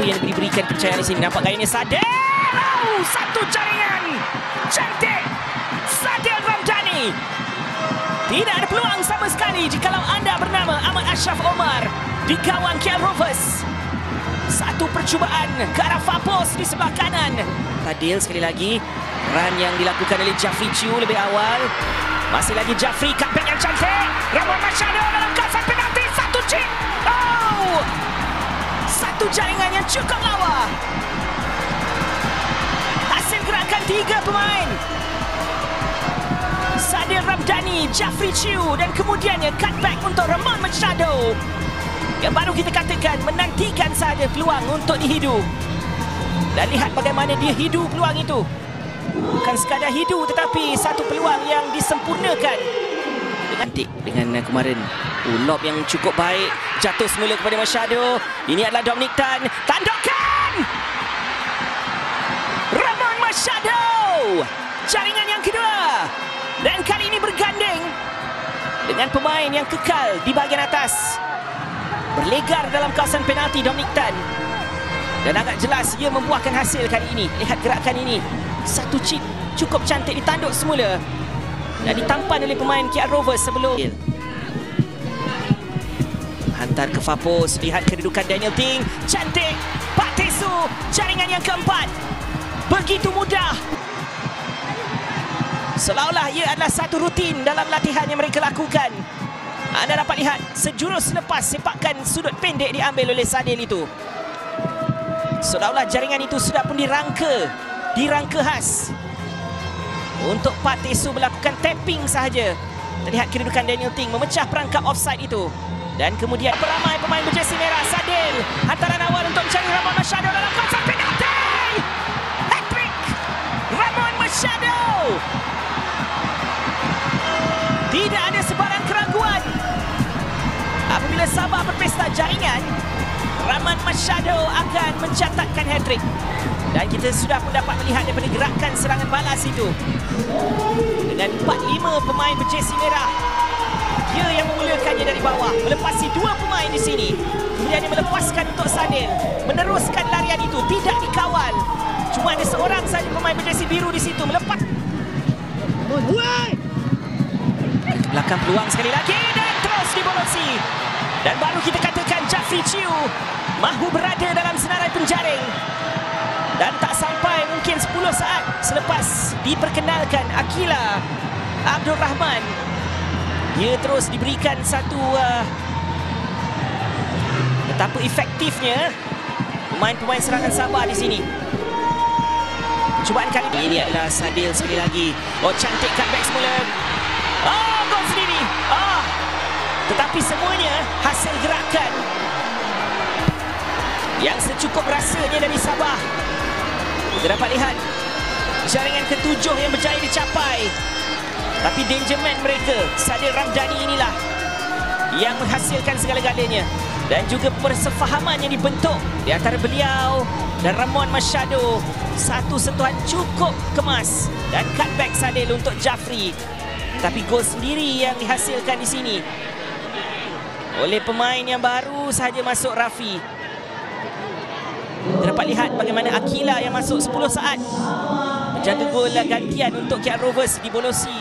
yang diberikan kepercayaan di sini. Nampak gayanya Sadil. Oh, satu jaringan cantik Sadil Ramdhani. Tidak ada peluang sama sekali jikalau anda bernama Ahmad Ashraf Omar di gawang KL Rovers. Satu percubaan ke arah Fapos di sebelah kanan. Sadil sekali lagi. Run yang dilakukan oleh Jafri Chiu lebih awal. Masih lagi Jafri, cutback yang cantik. Ramon Machado dalam kawasan penalti. Satu chip. Oh! Satu jaringan yang cukup lawa. Hasil gerakan 3 pemain. Sadil Ramdhani, Jafri Chiu dan kemudiannya cutback untuk Ramon Machado. Yang baru kita katakan menantikan sahaja peluang untuk dihidu. Dan lihat bagaimana dia hidu peluang itu. Bukan sekadar hidu tetapi satu peluang yang disempurnakan. Dengan kemarin lob yang cukup baik. Jatuh semula kepada Machado. Ini adalah Dominic Tan. Tandukan! Ramon Machado! Jaringan yang kedua. Dan kali ini berganding dengan pemain yang kekal di bahagian atas. Berlegar dalam kawasan penalti Dominic Tan. Dan agak jelas ia membuahkan hasil kali ini. Lihat gerakan ini. Satu chip cukup cantik ditanduk semula. Dan ditampan oleh pemain KL Rovers sebelum. Hantar ke Fapos. Lihat kedudukan Daniel Ting. Cantik. Pak Tesu. Jaringan yang keempat. Begitu mudah. Seolah-olah ia adalah satu rutin dalam latihan yang mereka lakukan. Anda dapat lihat sejurus selepas sepakan sudut pendek diambil oleh Sadil itu. Seolah-olah jaringan itu sudah pun dirangka khas untuk Pak Tesu melakukan tapping sahaja. Terlihat kedudukan Daniel Ting memecah perangkap offside itu. Dan kemudian beramai pemain berjersey merah. Sadil hantaran awal untuk mencari Ramon Machado dalam kawasan penalti. Hat-trick Ramon Machado. Tidak ada sebarang keraguan apabila Sabah berpesta jaringan, Ramon Machado akan mencatatkan hat-trick. Dan kita sudah pun dapat melihat daripada gerakan serangan balas itu. Dengan 4-5 pemain berjersey merah. Dia yang memulakannya dari bawah. Melepasi 2 pemain di sini. Kemudian dia melepaskan untuk Sadil. Meneruskan larian itu. Tidak dikawal. Cuma ada seorang saja pemain berjersey biru di situ. Melepas. Belakang peluang sekali lagi. Dan terus dibolosi. Dan baru kita katakan Jafri Chiu mahu berada dalam senarai penjaring. Dan tak sampai mungkin 10 saat selepas diperkenalkan Akila Abdul Rahman, dia terus diberikan satu betapa efektifnya pemain-pemain serangan Sabah di sini. Percubaan kali ini adalah Sadil sekali lagi. Oh, cantik cutback semula. Oh, gol sendiri. Tetapi semuanya hasil gerakan yang secukup rasanya dari Sabah. Kita dapat lihat jaringan ke-7 yang berjaya dicapai. Tapi danger man mereka, Sadil Ramdhani inilah yang menghasilkan segala-galanya. Dan juga persefahaman yang dibentuk di antara beliau dan Ramon Machado. Satu sentuhan cukup kemas. Dan cutback Sadil untuk Jafri. Tapi gol sendiri yang dihasilkan di sini oleh pemain yang baru sahaja masuk, Rafi. Kita dapat lihat bagaimana Akila yang masuk 10 saat menjaga gol gantian untuk KL Rovers dibolosi.